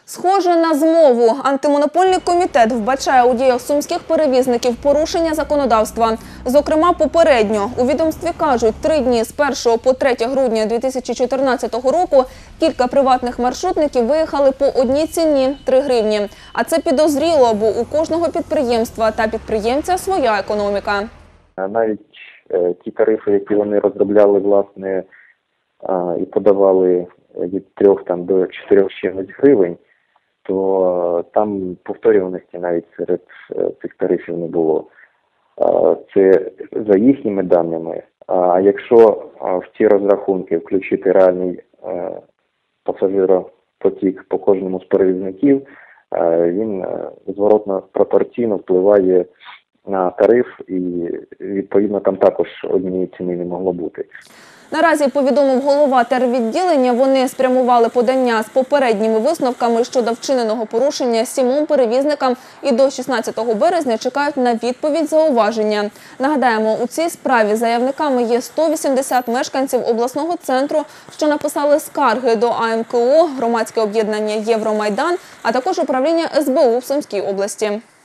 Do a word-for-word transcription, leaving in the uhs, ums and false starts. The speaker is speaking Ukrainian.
Схоже на змову. Антимонопольний комітет вбачає у діях сумських перевізників порушення законодавства. Зокрема, попередньо. У відомстві кажуть, три дні з першого по третє грудня дві тисячі чотирнадцятого року кілька приватних маршрутників виїхали по одній ціні – три гривні. А це підозріло, бо у кожного підприємства та підприємця своя економіка. Навіть е, ті тарифи, які вони розробляли, власне, е, і подавали від трьох там до чотирьох чимось гривень, то там повторюваності навіть серед цих тарифів не було. Це за їхніми даними. А якщо в ці розрахунки включити реальний пасажиропотік по кожному з перевізників, він зворотно пропорційно впливає на тариф і, відповідно, там також однієї ціни не могло бути. Наразі, повідомив голова тервідділення, вони спрямували подання з попередніми висновками щодо вчиненого порушення сімом перевізникам і до шістнадцятого березня чекають на відповідь-зауваження. Нагадаємо, у цій справі заявниками є сто вісімдесят мешканців обласного центру, що написали скарги до А М К О, громадське об'єднання «Євромайдан», а також управління С Б У в Сумській області.